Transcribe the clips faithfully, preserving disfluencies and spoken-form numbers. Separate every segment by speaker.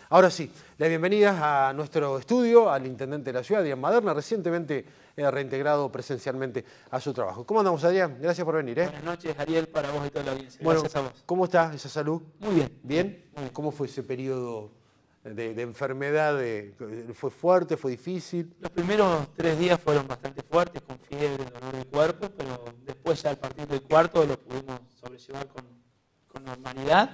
Speaker 1: Ahora sí, la bienvenida a nuestro estudio, al intendente de la ciudad, Adrián Maderna, recientemente eh, reintegrado presencialmente a su trabajo. ¿Cómo andamos, Adrián? Gracias por venir. ¿eh?
Speaker 2: Buenas noches, Ariel, para vos y toda la audiencia.
Speaker 1: Bueno,
Speaker 2: Gracias a vos.
Speaker 1: ¿Cómo está esa salud?
Speaker 2: Muy bien.
Speaker 1: ¿Bien?
Speaker 2: Muy bien.
Speaker 1: ¿Cómo fue ese periodo de, de enfermedad? De, ¿Fue fuerte? ¿Fue difícil?
Speaker 2: Los primeros tres días fueron bastante fuertes, con fiebre, dolor de cuerpo, pero después ya a partir del cuarto lo pudimos sobrellevar con, con normalidad.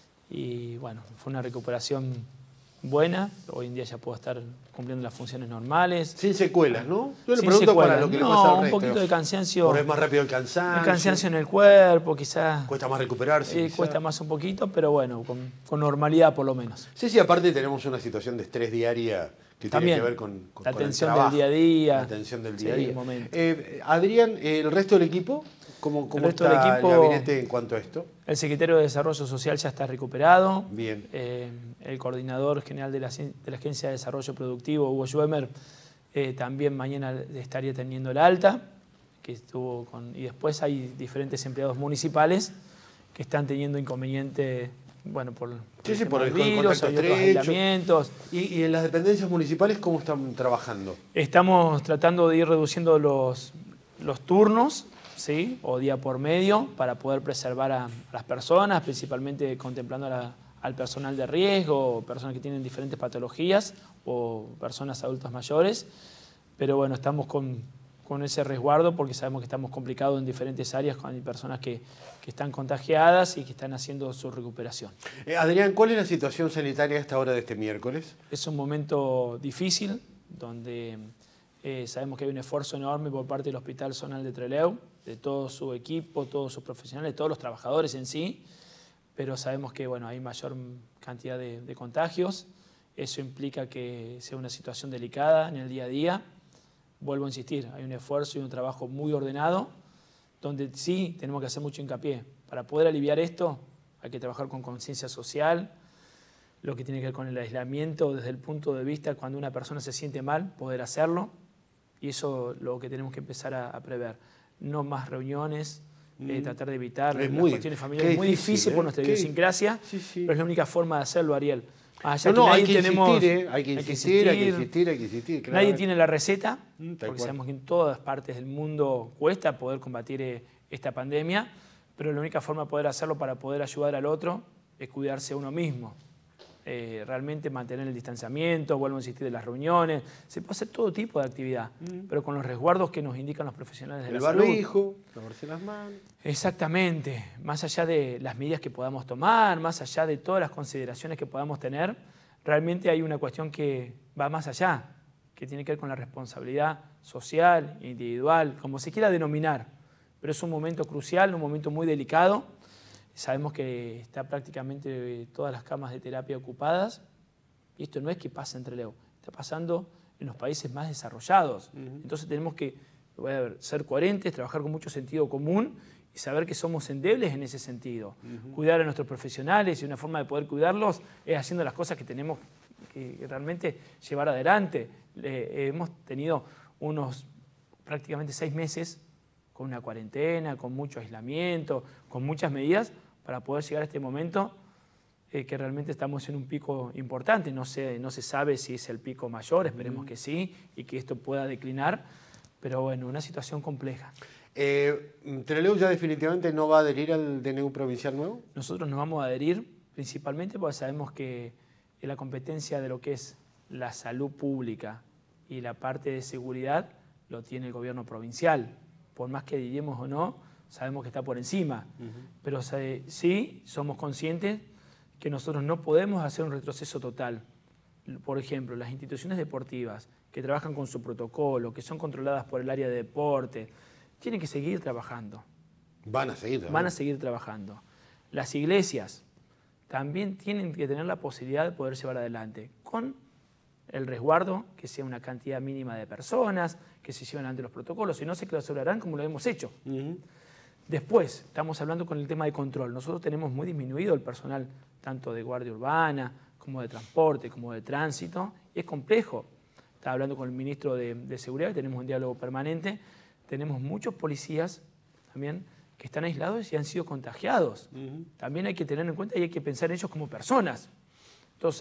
Speaker 2: Y bueno, fue una recuperación buena. Hoy en día ya puedo estar cumpliendo las funciones normales.
Speaker 1: Sin secuelas, ¿no? Yo le
Speaker 2: Sin
Speaker 1: pregunto
Speaker 2: secuelas.
Speaker 1: para lo que
Speaker 2: no,
Speaker 1: le pasa al
Speaker 2: un
Speaker 1: resto.
Speaker 2: poquito de cansancio.
Speaker 1: Por es más rápido el cansancio.
Speaker 2: El cansancio en el cuerpo, quizás.
Speaker 1: Cuesta más recuperarse.
Speaker 2: Eh, cuesta más un poquito, pero bueno, con, con normalidad por lo menos.
Speaker 1: Sí, sí, aparte tenemos una situación de estrés diaria que
Speaker 2: También,
Speaker 1: tiene que ver con, con
Speaker 2: la
Speaker 1: con el
Speaker 2: tensión
Speaker 1: trabajo,
Speaker 2: del día a día.
Speaker 1: La tensión del día
Speaker 2: Sí,
Speaker 1: a día.
Speaker 2: el momento.
Speaker 1: Eh, Adrián, ¿el resto del equipo? ¿Cómo, cómo
Speaker 2: El resto
Speaker 1: está
Speaker 2: del equipo,
Speaker 1: el gabinete en cuanto a esto?
Speaker 2: El secretario de Desarrollo Social ya está recuperado.
Speaker 1: Bien.
Speaker 2: Eh, el coordinador general de la, de la Agencia de Desarrollo Productivo, Hugo Schwemmer, eh, también mañana estaría teniendo el alta. Que estuvo con, y después hay diferentes empleados municipales que están teniendo inconveniente, bueno, por, por
Speaker 1: Sí,
Speaker 2: el,
Speaker 1: sí,
Speaker 2: tema
Speaker 1: por el
Speaker 2: del virus,
Speaker 1: contacto
Speaker 2: hay otros
Speaker 1: estrecho.
Speaker 2: aislamientos.
Speaker 1: ¿Y, ¿Y en las dependencias municipales cómo están trabajando?
Speaker 2: Estamos tratando de ir reduciendo los, los turnos, ¿sí? O día por medio, para poder preservar a, a las personas, principalmente contemplando a la, al personal de riesgo, personas que tienen diferentes patologías o personas adultos mayores. Pero bueno, estamos con, con ese resguardo porque sabemos que estamos complicados en diferentes áreas con personas que, que están contagiadas y que están haciendo su recuperación.
Speaker 1: Eh, Adrián, ¿cuál es la situación sanitaria a esta hora de este miércoles?
Speaker 2: Es un momento difícil donde eh, sabemos que hay un esfuerzo enorme por parte del Hospital Zonal de Trelew, de todo su equipo, todos sus profesionales, todos los trabajadores en sí, pero sabemos que bueno, hay mayor cantidad de, de contagios. Eso implica que sea una situación delicada en el día a día. Vuelvo a insistir, hay un esfuerzo y un trabajo muy ordenado, donde sí tenemos que hacer mucho hincapié. Para poder aliviar esto hay que trabajar con conciencia social, lo que tiene que ver con el aislamiento desde el punto de vista cuando una persona se siente mal, poder hacerlo, y eso es lo que tenemos que empezar a, a prever. No más reuniones, mm. eh, tratar de evitar
Speaker 1: es
Speaker 2: las
Speaker 1: muy,
Speaker 2: cuestiones familiares. Es muy difícil, difícil
Speaker 1: ¿eh?
Speaker 2: por nuestra
Speaker 1: Qué,
Speaker 2: idiosincrasia,
Speaker 1: sí, sí.
Speaker 2: pero es la única forma de hacerlo, Ariel. Allá
Speaker 1: no, no,
Speaker 2: que
Speaker 1: hay, que
Speaker 2: tenemos,
Speaker 1: insistir, ¿eh? hay que insistir, hay que insistir, hay que insistir. Claro.
Speaker 2: Nadie tiene la receta,
Speaker 1: mm,
Speaker 2: porque
Speaker 1: cual.
Speaker 2: sabemos que en todas partes del mundo cuesta poder combatir eh, esta pandemia, pero la única forma de poder hacerlo para poder ayudar al otro es cuidarse a uno mismo. Eh, realmente mantener el distanciamiento, vuelvo a insistir, de las reuniones. Se puede hacer todo tipo de actividad, mm. pero con los resguardos que nos indican los profesionales de
Speaker 1: el
Speaker 2: la salud.
Speaker 1: El barbijo, lavarse las manos.
Speaker 2: Exactamente. Más allá de las medidas que podamos tomar, más allá de todas las consideraciones que podamos tener, realmente hay una cuestión que va más allá, que tiene que ver con la responsabilidad social, individual, como se quiera denominar. Pero es un momento crucial, un momento muy delicado. Sabemos que está prácticamente todas las camas de terapia ocupadas y esto no es que pase en Trelew, está pasando en los países más desarrollados. Uh-huh. Entonces tenemos que a ver, ser coherentes, trabajar con mucho sentido común y saber que somos endebles en ese sentido. Uh-huh. Cuidar a nuestros profesionales y una forma de poder cuidarlos es haciendo las cosas que tenemos que realmente llevar adelante. Eh, hemos tenido unos prácticamente seis meses con una cuarentena, con mucho aislamiento, con muchas medidas para poder llegar a este momento eh, que realmente estamos en un pico importante. No se, no se sabe si es el pico mayor, esperemos mm. que sí, y que esto pueda declinar, pero bueno, una situación compleja.
Speaker 1: Eh, ¿Trelew ya definitivamente no va a adherir al D N U provincial nuevo?
Speaker 2: Nosotros nos vamos a adherir principalmente porque sabemos que la competencia de lo que es la salud pública y la parte de seguridad lo tiene el gobierno provincial. Por más que diríamos o no, sabemos que está por encima. Uh-huh. Pero sí somos conscientes que nosotros no podemos hacer un retroceso total. Por ejemplo, las instituciones deportivas que trabajan con su protocolo, que son controladas por el área de deporte, tienen que seguir trabajando.
Speaker 1: Van a seguir trabajando.
Speaker 2: Van a seguir trabajando. Las iglesias también tienen que tener la posibilidad de poder llevar adelante con el resguardo, que sea una cantidad mínima de personas, que se lleven ante los protocolos, y no se clausurarán como lo hemos hecho. Uh-huh. Después, estamos hablando con el tema de control. Nosotros tenemos muy disminuido el personal, tanto de guardia urbana, como de transporte, como de tránsito, y es complejo. Estaba hablando con el ministro de, de Seguridad, y tenemos un diálogo permanente. Tenemos muchos policías también que están aislados y han sido contagiados. Uh-huh. También hay que tener en cuenta y hay que pensar en ellos como personas. Entonces,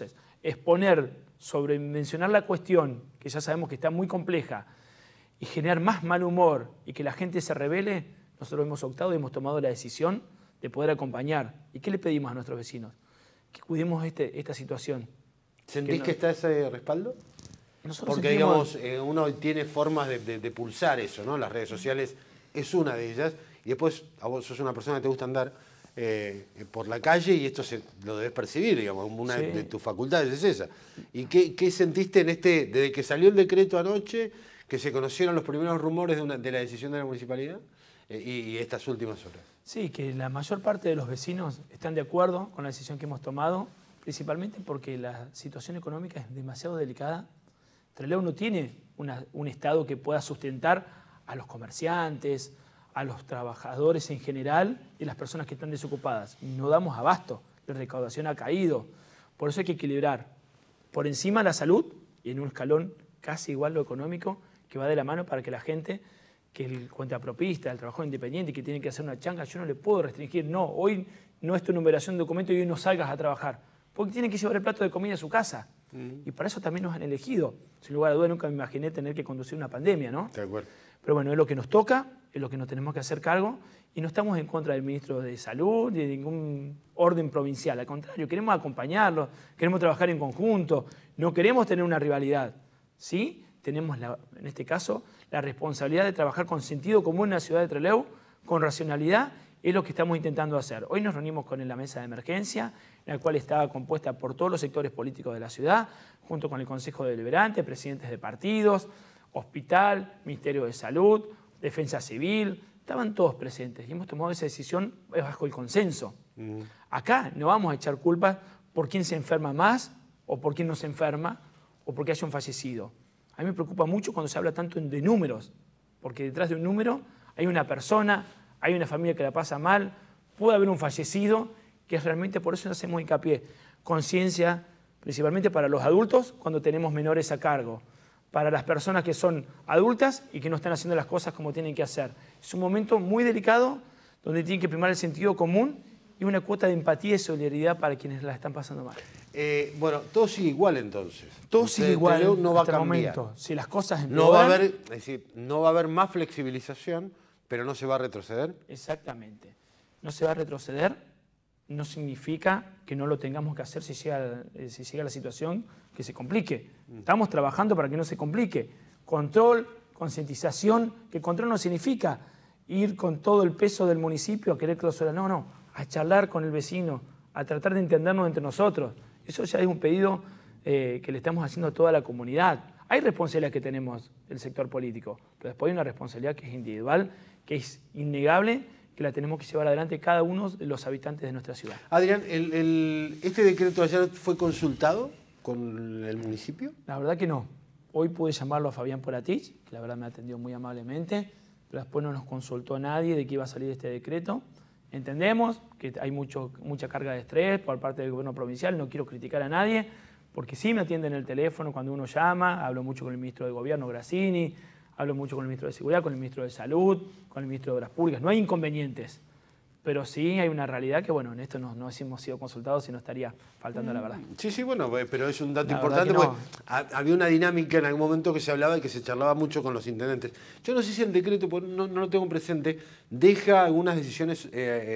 Speaker 2: exponer, sobremencionar la cuestión, que ya sabemos que está muy compleja, y generar más mal humor y que la gente se rebele, nosotros hemos optado y hemos tomado la decisión de poder acompañar. ¿Y qué le pedimos a nuestros vecinos? Que cuidemos este, esta situación.
Speaker 1: ¿Sentís que, no,
Speaker 2: que
Speaker 1: está ese respaldo?
Speaker 2: Nosotros
Speaker 1: Porque,
Speaker 2: sentimos...
Speaker 1: digamos, eh, uno tiene formas de, de, de pulsar eso, ¿no? Las redes sociales es una de ellas. Y después, a vos sos una persona que te gusta andar eh, por la calle y esto se, lo debes percibir, digamos. Una sí. de tus facultades es esa. ¿Y qué, qué sentiste en este, desde que salió el decreto anoche, que se conocieron los primeros rumores de, una, de la decisión de la municipalidad eh, y, y estas últimas horas?
Speaker 2: Sí, que la mayor parte de los vecinos están de acuerdo con la decisión que hemos tomado, principalmente porque la situación económica es demasiado delicada. Trelew no tiene una, un Estado que pueda sustentar a los comerciantes, a los trabajadores en general y las personas que están desocupadas. No damos abasto, la recaudación ha caído. Por eso hay que equilibrar por encima la salud y en un escalón casi igual lo económico, que va de la mano para que la gente, que el cuentapropista, el trabajador independiente, que tiene que hacer una changa, yo no le puedo restringir, no, hoy no es tu numeración de documento y hoy no salgas a trabajar, porque tiene que llevar el plato de comida a su casa. Mm. Y para eso también nos han elegido. Sin lugar a dudas, nunca me imaginé tener que conducir una pandemia, ¿no?
Speaker 1: De acuerdo.
Speaker 2: Pero bueno, es lo que nos toca, es lo que nos tenemos que hacer cargo, y no estamos en contra del ministro de Salud ni de ningún orden provincial. Al contrario, queremos acompañarlo, queremos trabajar en conjunto, no queremos tener una rivalidad. Sí, tenemos, la, en este caso, la responsabilidad de trabajar con sentido común en la ciudad de Trelew, con racionalidad, es lo que estamos intentando hacer. Hoy nos reunimos con la mesa de emergencia, la cual estaba compuesta por todos los sectores políticos de la ciudad, junto con el Consejo Deliberante, presidentes de partidos, Hospital, Ministerio de Salud, Defensa Civil, estaban todos presentes y hemos tomado esa decisión bajo el consenso. Mm. Acá no vamos a echar culpas por quién se enferma más o por quién no se enferma, o porque haya un fallecido. A mí me preocupa mucho cuando se habla tanto de números, porque detrás de un número hay una persona, hay una familia que la pasa mal, puede haber un fallecido, que es realmente, por eso hacemos hincapié, conciencia, principalmente para los adultos cuando tenemos menores a cargo, para las personas que son adultas y que no están haciendo las cosas como tienen que hacer. Es un momento muy delicado donde tiene que primar el sentido común y una cuota de empatía y solidaridad para quienes la están pasando mal.
Speaker 1: Eh, bueno, todo sigue igual entonces.
Speaker 2: Todo sigue igual.
Speaker 1: Trelew no va a cambiar.
Speaker 2: Momento. Si las cosas
Speaker 1: no va a haber, es decir, no va a haber más flexibilización, pero no se va a retroceder.
Speaker 2: Exactamente. No se va a retroceder. No significa que no lo tengamos que hacer si llega, si llega la situación que se complique. Estamos trabajando para que no se complique. Control, concientización, que control no significa ir con todo el peso del municipio a querer clausurar. No, no. A charlar con el vecino, a tratar de entendernos entre nosotros. Eso ya es un pedido eh, que le estamos haciendo a toda la comunidad. Hay responsabilidades que tenemos del sector político, pero después hay una responsabilidad que es individual, que es innegable, que la tenemos que llevar adelante cada uno de los habitantes de nuestra ciudad.
Speaker 1: Adrián, el, el, ¿este decreto ayer fue consultado con el municipio?
Speaker 2: La verdad que no. Hoy pude llamarlo a Fabián Poratich, que la verdad me atendió muy amablemente, pero después no nos consultó nadie de que iba a salir este decreto. Entendemos que hay mucho, mucha carga de estrés por parte del gobierno provincial, no quiero criticar a nadie, porque sí me atienden el teléfono cuando uno llama, hablo mucho con el ministro de Gobierno, Grassini, hablo mucho con el ministro de Seguridad, con el ministro de Salud, con el ministro de Obras Públicas, no hay inconvenientes, pero sí hay una realidad que, bueno, en esto no, no hemos sido consultados y no estaría faltando la verdad.
Speaker 1: Sí, sí, bueno, pero es un dato
Speaker 2: la
Speaker 1: importante
Speaker 2: no.
Speaker 1: porque había una dinámica en algún momento que se hablaba y que se charlaba mucho con los intendentes. Yo no sé si el decreto, no, no lo tengo presente, deja algunas decisiones eh,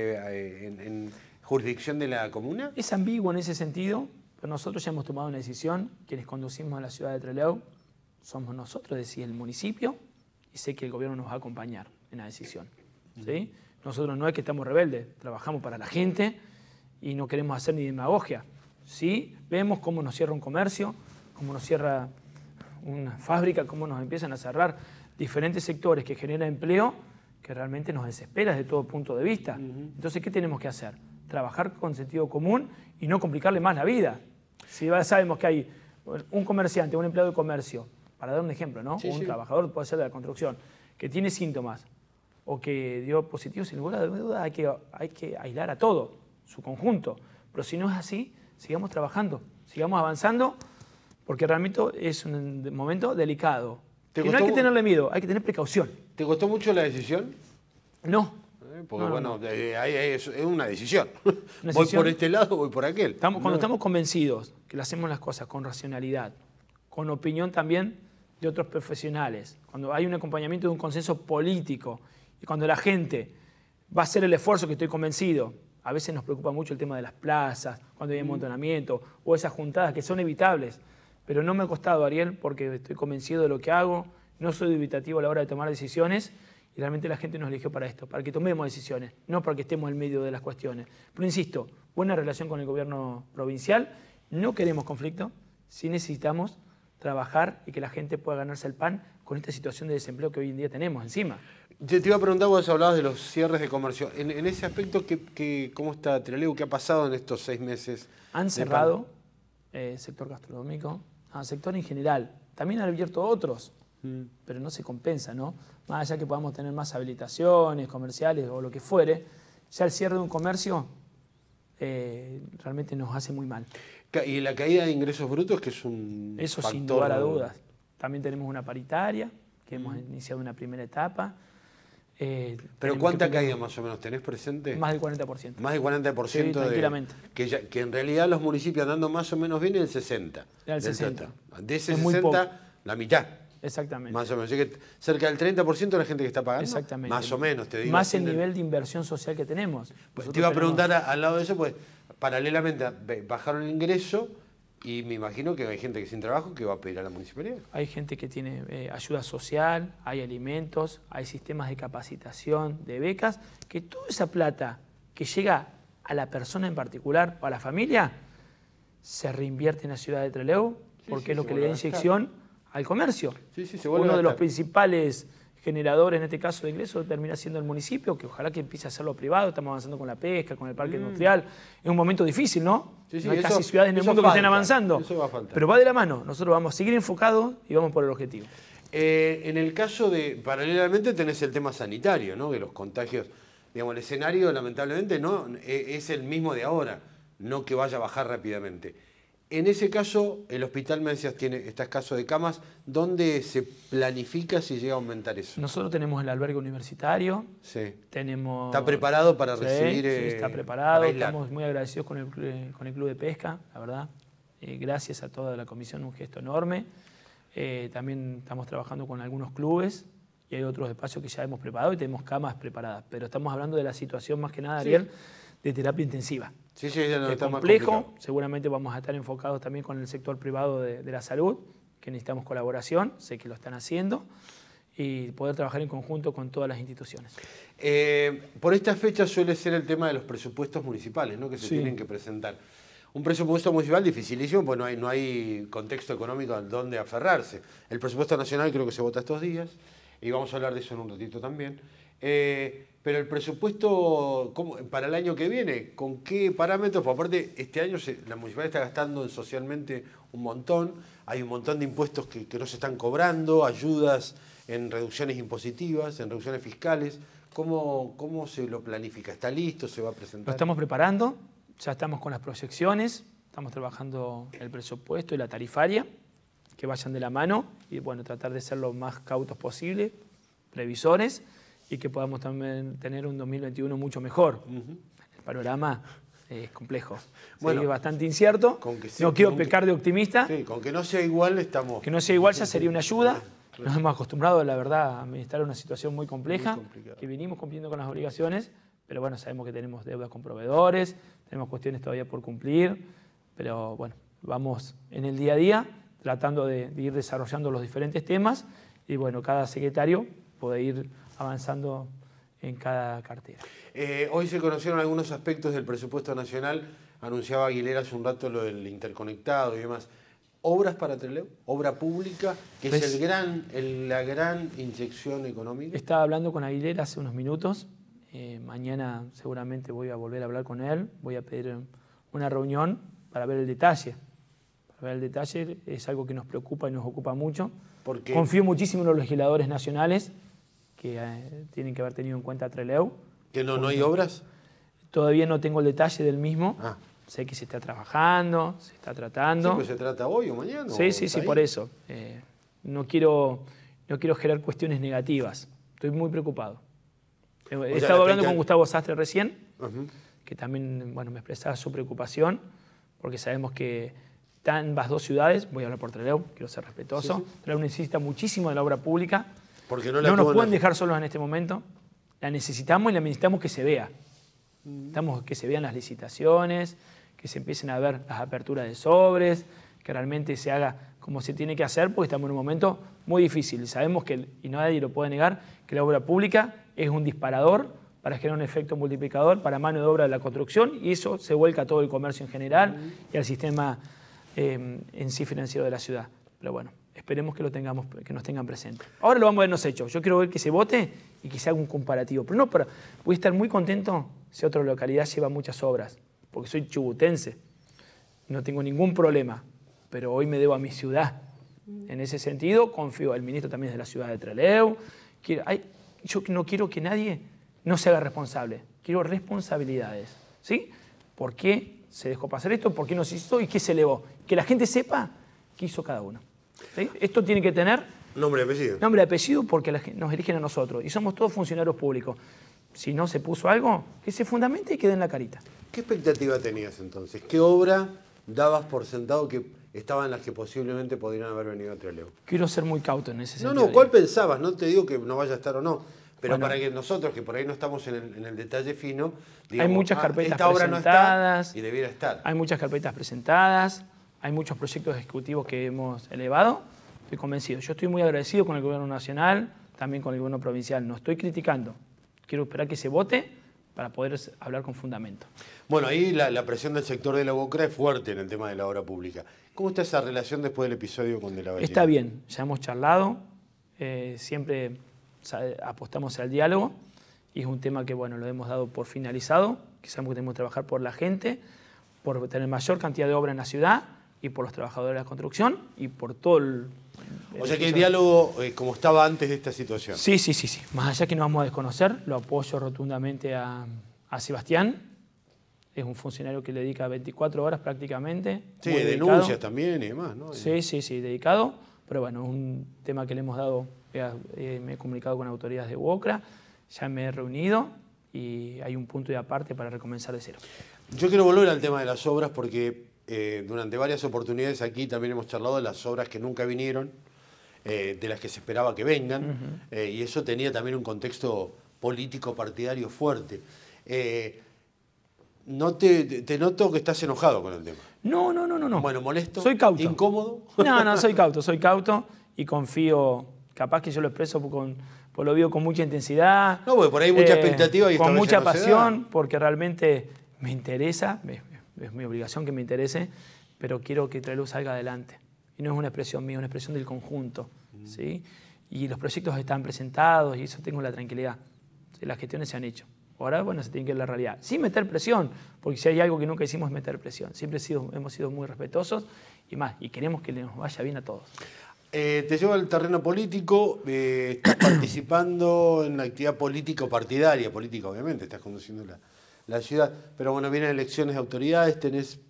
Speaker 1: eh, en, en jurisdicción de la comuna.
Speaker 2: Es ambiguo en ese sentido, pero nosotros ya hemos tomado una decisión, quienes conducimos a la ciudad de Trelew, somos nosotros, es decir, el municipio, y sé que el gobierno nos va a acompañar en la decisión. ¿Sí? Nosotros no es que estamos rebeldes, trabajamos para la gente y no queremos hacer ni demagogia. ¿Sí? Vemos cómo nos cierra un comercio, cómo nos cierra una fábrica, cómo nos empiezan a cerrar diferentes sectores que generan empleo, que realmente nos desespera desde todo punto de vista. Uh-huh. Entonces, ¿qué tenemos que hacer? Trabajar con sentido común y no complicarle más la vida. Si sabemos que hay un comerciante, un empleado de comercio, para dar un ejemplo, ¿no?
Speaker 1: Sí,
Speaker 2: un
Speaker 1: sí.
Speaker 2: trabajador puede ser de la construcción, que tiene síntomas o que dio positivo, sin lugar a duda hay que, hay que aislar a todo, su conjunto. Pero si no es así, sigamos trabajando, sigamos avanzando, porque realmente es un momento delicado. Y no hay que tenerle miedo, hay que tener precaución.
Speaker 1: ¿Te costó mucho la decisión?
Speaker 2: No,
Speaker 1: Porque
Speaker 2: no,
Speaker 1: bueno,
Speaker 2: no.
Speaker 1: eh, ahí es, es una decisión.
Speaker 2: Una
Speaker 1: voy
Speaker 2: decisión.
Speaker 1: por este lado, voy por aquel.
Speaker 2: Estamos, cuando
Speaker 1: no.
Speaker 2: estamos convencidos que le hacemos las cosas con racionalidad, con opinión también de otros profesionales, cuando hay un acompañamiento de un consenso político y cuando la gente va a hacer el esfuerzo, que estoy convencido, a veces nos preocupa mucho el tema de las plazas, cuando hay amontonamiento o esas juntadas que son evitables, pero no me ha costado, Ariel, porque estoy convencido de lo que hago, no soy dubitativo a la hora de tomar decisiones y realmente la gente nos eligió para esto, para que tomemos decisiones, no para que estemos en medio de las cuestiones. Pero insisto, buena relación con el gobierno provincial, no queremos conflicto, sí necesitamos trabajar y que la gente pueda ganarse el pan con esta situación de desempleo que hoy en día tenemos encima.
Speaker 1: Te, te iba a preguntar, vos hablabas de los cierres de comercio. En, en ese aspecto, ¿qué, qué, ¿cómo está Trelew? ¿Qué ha pasado en estos seis meses?
Speaker 2: Han cerrado el eh, sector gastronómico, el sector en general. También han abierto otros, mm. pero no se compensa, ¿no? Más allá que podamos tener más habilitaciones comerciales o lo que fuere, ya el cierre de un comercio eh, realmente nos hace muy mal.
Speaker 1: ¿Y la caída de ingresos brutos, que es un
Speaker 2: Eso
Speaker 1: factor...
Speaker 2: sin lugar a dudas. También tenemos una paritaria, que mm. hemos iniciado una primera etapa.
Speaker 1: Eh, ¿Pero cuánta caída más o menos tenés presente?
Speaker 2: Más del cuarenta por ciento.
Speaker 1: Más del cuarenta por ciento.
Speaker 2: Sí, tranquilamente.
Speaker 1: De, que, ya, que en realidad los municipios andando más o menos bien el sesenta.
Speaker 2: El sesenta.
Speaker 1: De ese es sesenta, la mitad.
Speaker 2: Exactamente.
Speaker 1: Más o menos. Así que cerca del treinta por ciento de la gente que está pagando.
Speaker 2: Exactamente.
Speaker 1: Más o menos, te digo.
Speaker 2: Más el nivel de inversión social que tenemos.
Speaker 1: Pues te iba a preguntar tenemos... al lado de eso, pues paralelamente bajaron el ingreso y me imagino que hay gente que sin trabajo que va a pedir a la municipalidad.
Speaker 2: Hay gente que tiene eh, ayuda social, hay alimentos, hay sistemas de capacitación, de becas, que toda esa plata que llega a la persona en particular o a la familia se reinvierte en la ciudad de Trelew, porque sí, sí, es lo que le da inyección al comercio.
Speaker 1: Sí, sí, se
Speaker 2: Uno de los principales generadores, en este caso de ingresos, termina siendo el municipio, que ojalá que empiece a hacerlo privado. Estamos avanzando con la pesca, con el parque mm. industrial. Es un momento difícil, ¿no? Sí, sí, no hay eso, casi ciudades en el mundo falta, que estén avanzando.
Speaker 1: Eso va a faltar.
Speaker 2: Pero va de la mano. Nosotros vamos a seguir enfocados y vamos por el objetivo.
Speaker 1: Eh, en el caso de, paralelamente tenés el tema sanitario, ¿no? Que los contagios, digamos, el escenario lamentablemente no es el mismo de ahora, no que vaya a bajar rápidamente. En ese caso, el hospital, me decías, tiene, está escaso de camas. ¿Dónde se planifica si llega a aumentar eso?
Speaker 2: Nosotros tenemos el albergue universitario.
Speaker 1: Sí.
Speaker 2: Tenemos...
Speaker 1: ¿Está preparado para
Speaker 2: sí,
Speaker 1: recibir?
Speaker 2: Sí,
Speaker 1: eh,
Speaker 2: está preparado. Estamos muy agradecidos con el, con el Club de Pesca, la verdad. Eh, gracias a toda la comisión, un gesto enorme. Eh, también estamos trabajando con algunos clubes y hay otros espacios que ya hemos preparado y tenemos camas preparadas. Pero estamos hablando de la situación más que nada, Ariel, sí. de terapia intensiva.
Speaker 1: Sí, sí, ya no
Speaker 2: es
Speaker 1: está
Speaker 2: complejo,
Speaker 1: más complicado.
Speaker 2: Seguramente vamos a estar enfocados también con el sector privado de, de la salud, que necesitamos colaboración, sé que lo están haciendo, y poder trabajar en conjunto con todas las instituciones.
Speaker 1: Eh, por esta fecha suele ser el tema de los presupuestos municipales, ¿no? Que se sí. tienen que presentar. Un presupuesto municipal dificilísimo, pues no hay, no hay contexto económico al donde aferrarse. El presupuesto nacional creo que se vota estos días, y vamos a hablar de eso en un ratito también. Eh, pero el presupuesto ¿cómo, para el año que viene, ¿con qué parámetros? Pues aparte, este año se, la municipalidad está gastando socialmente un montón, hay un montón de impuestos que, que no se están cobrando, ayudas en reducciones impositivas, en reducciones fiscales. ¿Cómo, cómo se lo planifica? ¿Está listo? ¿Se va a presentar?
Speaker 2: Lo estamos preparando, ya estamos con las proyecciones, estamos trabajando el presupuesto y la tarifaria, que vayan de la mano y bueno, tratar de ser lo más cautos posible, previsores, y que podamos también tener un dos mil veintiuno mucho mejor. Uh-huh. El panorama es complejo, bueno, sí, bastante incierto. Con que sí, no quiero pecar
Speaker 1: que,
Speaker 2: de optimista.
Speaker 1: Sí, con que no sea igual estamos...
Speaker 2: Que no sea igual ya sería una ayuda. Nos hemos acostumbrado, la verdad, a administrar una situación muy compleja, muy que venimos cumpliendo con las obligaciones, pero bueno, sabemos que tenemos deudas con proveedores, tenemos cuestiones todavía por cumplir, pero bueno, vamos en el día a día tratando de, de ir desarrollando los diferentes temas y bueno, cada secretario puede ir avanzando en cada cartera.
Speaker 1: Eh, hoy se conocieron algunos aspectos del presupuesto nacional, anunciaba Aguilera hace un rato lo del interconectado y demás. ¿Obras para Trelew? ¿Obra pública? Que es el gran, el, la gran inyección económica.
Speaker 2: Estaba hablando con Aguilera hace unos minutos, eh, mañana seguramente voy a volver a hablar con él, voy a pedir una reunión para ver el detalle. Para ver el detalle es algo que nos preocupa y nos ocupa mucho.
Speaker 1: ¿Por qué?
Speaker 2: Confío muchísimo en los legisladores nacionales, que eh, tienen que haber tenido en cuenta a Trelew.
Speaker 1: ¿Que no, no hay obras?
Speaker 2: Todavía no tengo el detalle del mismo.
Speaker 1: Ah.
Speaker 2: Sé que se está trabajando, se está tratando.
Speaker 1: Sí, pero se trata hoy o mañana.
Speaker 2: Sí, sí, sí, ahí? Por eso. Eh, no, quiero, no quiero generar cuestiones negativas. Estoy muy preocupado. He o estado sea, hablando con Gustavo Sastre recién, uh-huh. que también bueno, me expresaba su preocupación, porque sabemos que están ambas dos ciudades, voy a hablar por Trelew, quiero ser respetuoso, sí, sí. Trelew necesita muchísimo de la obra pública, porque no, la no nos pueden dejar solos en este momento, la necesitamos y la necesitamos que se vea. Necesitamos que se vean las licitaciones, que se empiecen a ver las aperturas de sobres, que realmente se haga como se tiene que hacer, porque estamos en un momento muy difícil. Sabemos que, y nadie lo puede negar, que la obra pública es un disparador para generar un efecto multiplicador para mano de obra de la construcción, y eso se vuelca a todo el comercio en general y al sistema eh, en sí financiero de la ciudad. Pero bueno, esperemos que, lo tengamos, que nos tengan presente. Ahora lo vamos a ver en los hechos. Yo quiero ver que se vote y que se haga un comparativo. Pero no, para, voy a estar muy contento si otra localidad lleva muchas obras, porque soy chubutense, no tengo ningún problema, pero hoy me debo a mi ciudad. En ese sentido, confío, el ministro también es de la ciudad de Trelew. Quiero, hay, yo no quiero que nadie no se haga responsable, quiero responsabilidades, ¿sí? ¿Por qué se dejó pasar esto? ¿Por qué no se hizo? ¿Y qué se elevó? Que la gente sepa qué hizo cada uno. ¿Sí? Esto tiene que tener
Speaker 1: nombre y apellido.
Speaker 2: Nombre y apellido porque la, nos eligen a nosotros y somos todos funcionarios públicos. Si no se puso algo, que se fundamente y quede en la carita.
Speaker 1: ¿Qué expectativa tenías entonces? ¿Qué obra dabas por sentado que estaban las que posiblemente podrían haber venido a Trelew?
Speaker 2: Quiero ser muy cauto en ese sentido.
Speaker 1: No, no, ¿cuál pensabas? No te digo que no vaya a estar o no, pero bueno, para que nosotros, que por ahí no estamos en el, en el detalle fino, digamos,
Speaker 2: hay muchas carpetas
Speaker 1: ah, esta obra
Speaker 2: presentadas,
Speaker 1: no está y debiera estar.
Speaker 2: Hay muchas carpetas presentadas, hay muchos proyectos ejecutivos que hemos elevado. Estoy convencido. Yo estoy muy agradecido con el gobierno nacional, también con el gobierno provincial. No estoy criticando. Quiero esperar que se vote para poder hablar con fundamento.
Speaker 1: Bueno, ahí la, la presión del sector de la UOCRA es fuerte en el tema de la obra pública. ¿Cómo está esa relación después del episodio con De la Ballena?
Speaker 2: Está bien, ya hemos charlado, eh, siempre apostamos al diálogo y es un tema que bueno, lo hemos dado por finalizado, que sabemos que tenemos que trabajar por la gente, por tener mayor cantidad de obra en la ciudad y por los trabajadores de la construcción y por todo el...
Speaker 1: O sea que el diálogo eh, como estaba antes de esta situación.
Speaker 2: Sí, sí, sí, sí. Más allá que no vamos a desconocer, lo apoyo rotundamente a, a Sebastián. Es un funcionario que le dedica veinticuatro horas prácticamente.
Speaker 1: Sí, denuncias también y demás, ¿no?
Speaker 2: Sí, sí, sí, dedicado. Pero bueno, es un tema que le hemos dado, eh, eh, me he comunicado con autoridades de UOCRA, ya me he reunido y hay un punto de aparte para recomenzar de cero.
Speaker 1: Yo quiero volver al tema de las obras porque eh, durante varias oportunidades aquí también hemos charlado de las obras que nunca vinieron, eh, de las que se esperaba que vengan, uh-huh. eh, y eso tenía también un contexto político partidario fuerte. Eh, No te, te noto que estás enojado con el tema.
Speaker 2: No, no, no, no. no.
Speaker 1: Bueno, molesto.
Speaker 2: Soy cauto.
Speaker 1: ¿Incómodo?
Speaker 2: No, no, soy cauto, soy cauto y confío, capaz que yo lo expreso con, pues lo vivo con mucha intensidad.
Speaker 1: No, porque por ahí hay mucha eh, expectativa y
Speaker 2: con mucha pasión, porque realmente me interesa, es, es mi obligación que me interese, pero quiero que Trelew salga adelante. Y no es una expresión mía, es una expresión del conjunto. Mm. ¿Sí? Y los proyectos están presentados y eso tengo la tranquilidad. ¿Sí? Las gestiones se han hecho. Ahora, bueno, se tiene que ver la realidad. Sin meter presión, porque si hay algo que nunca hicimos es meter presión. Siempre he sido, hemos sido muy respetuosos y más, y queremos que nos vaya bien a todos.
Speaker 1: Eh, te llevo al terreno político, eh, estás participando en la actividad político partidaria, política obviamente, estás conduciendo la, la ciudad, pero bueno, vienen elecciones de autoridades, ¿tenés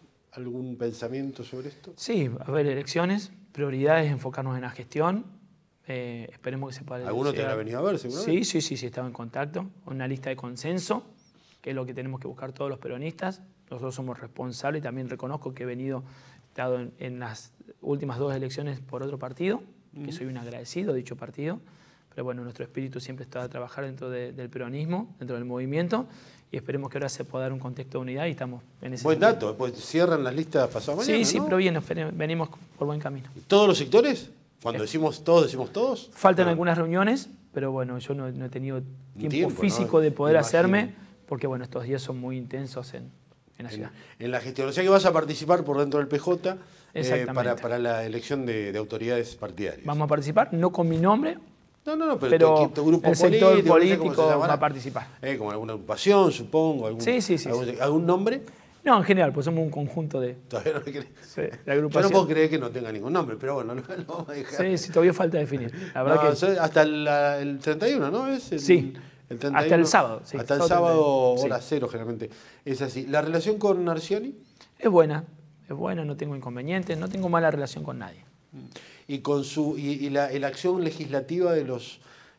Speaker 1: algún pensamiento sobre esto?
Speaker 2: Sí, va a haber elecciones, prioridades, enfocarnos en la gestión. Eh, esperemos que se pueda...
Speaker 1: ¿Alguno te habrá venido a ver, seguramente?
Speaker 2: Sí, sí, sí, sí, estaba en contacto. Una lista de consenso, que es lo que tenemos que buscar todos los peronistas. Nosotros somos responsables y también reconozco que he venido, estado en, en las últimas dos elecciones por otro partido, uh-huh. que soy un agradecido de dicho partido. Pero bueno, nuestro espíritu siempre está a trabajar dentro de, del peronismo, dentro del movimiento, y esperemos que ahora se pueda dar un contexto de unidad y estamos en ese
Speaker 1: Buen
Speaker 2: sentido.
Speaker 1: dato, pues cierran las listas pasado mañana,
Speaker 2: Sí, sí,
Speaker 1: ¿no?
Speaker 2: pero bien, venimos por buen camino.
Speaker 1: ¿Todos los sectores? Cuando decimos todos, decimos todos.
Speaker 2: Faltan
Speaker 1: no.
Speaker 2: algunas reuniones, pero bueno, yo no, no he tenido tiempo,
Speaker 1: tiempo
Speaker 2: físico
Speaker 1: ¿no?
Speaker 2: de poder
Speaker 1: Imagino.
Speaker 2: hacerme, porque bueno, estos días son muy intensos en, en la ciudad.
Speaker 1: En, en la gestión. O sea que vas a participar por dentro del P J
Speaker 2: eh,
Speaker 1: para, para la elección de, de autoridades partidarias.
Speaker 2: Vamos a participar, no con mi nombre,
Speaker 1: no, no, no, pero,
Speaker 2: pero
Speaker 1: tu, tu grupo
Speaker 2: el sector
Speaker 1: político,
Speaker 2: político va a participar.
Speaker 1: Eh, como alguna agrupación, supongo. Algún,
Speaker 2: sí, sí, sí,
Speaker 1: algún,
Speaker 2: sí.
Speaker 1: ¿Algún nombre?
Speaker 2: No, en general, pues somos un conjunto de...
Speaker 1: Todavía no me crees.
Speaker 2: Sí, de agrupación.
Speaker 1: Yo no puedo creer que no tenga ningún nombre, pero bueno, no lo vamos a dejar.
Speaker 2: Sí, sí, todavía falta definir. La verdad
Speaker 1: no,
Speaker 2: que...
Speaker 1: Hasta el, el treinta y uno, ¿no? ¿Es el,
Speaker 2: sí,
Speaker 1: el treinta y uno,
Speaker 2: hasta el sábado. Sí,
Speaker 1: hasta el sábado, hora
Speaker 2: sí.
Speaker 1: cero, generalmente. Es así. ¿La relación con Arcioni?
Speaker 2: Es buena, es buena, no tengo inconvenientes, no tengo mala relación con nadie.
Speaker 1: Y con su y, y la, la acción legislativa de los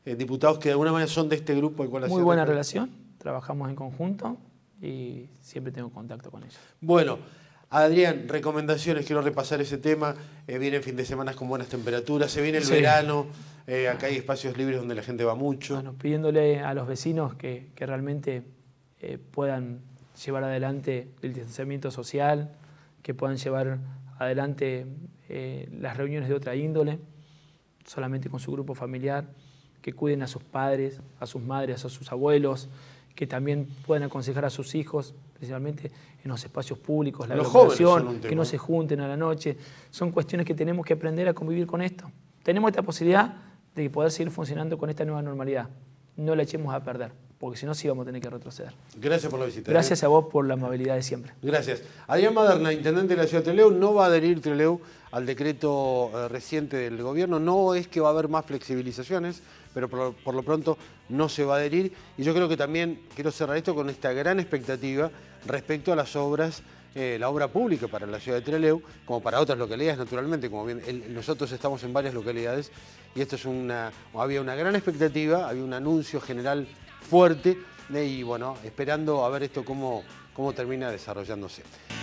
Speaker 1: eh, diputados que de alguna manera son de este grupo al cual
Speaker 2: Muy buena relación, trabajamos en conjunto y siempre tengo contacto con ellos.
Speaker 1: Bueno, Adrián, recomendaciones, quiero repasar ese tema. Eh, vienen fin de semana con buenas temperaturas, se viene el sí. verano, eh, acá hay espacios libres donde la gente va mucho.
Speaker 2: Bueno, pidiéndole a los vecinos que, que realmente eh, puedan llevar adelante el distanciamiento social, que puedan llevar adelante eh, las reuniones de otra índole, solamente con su grupo familiar, que cuiden a sus padres, a sus madres, a sus abuelos, que también puedan aconsejar a sus hijos, principalmente en los espacios públicos, la aglomeración, que no se junten a la noche. Son cuestiones que tenemos que aprender a convivir con esto. Tenemos esta posibilidad de poder seguir funcionando con esta nueva normalidad. No la echemos a perder, porque si no sí vamos a tener que retroceder.
Speaker 1: Gracias por la visita.
Speaker 2: Gracias ¿eh? a vos por la amabilidad de siempre.
Speaker 1: Gracias. Adrián Maderna, intendente de la ciudad de Trelew, no va a adherir Trelew al decreto eh, reciente del gobierno. No es que va a haber más flexibilizaciones, pero por, por lo pronto no se va a adherir. Y yo creo que también quiero cerrar esto con esta gran expectativa respecto a las obras, eh, la obra pública para la ciudad de Trelew, como para otras localidades naturalmente, como bien el, nosotros estamos en varias localidades, y esto es una, había una gran expectativa, había un anuncio general fuerte, eh, y bueno, esperando a ver esto cómo, cómo termina desarrollándose.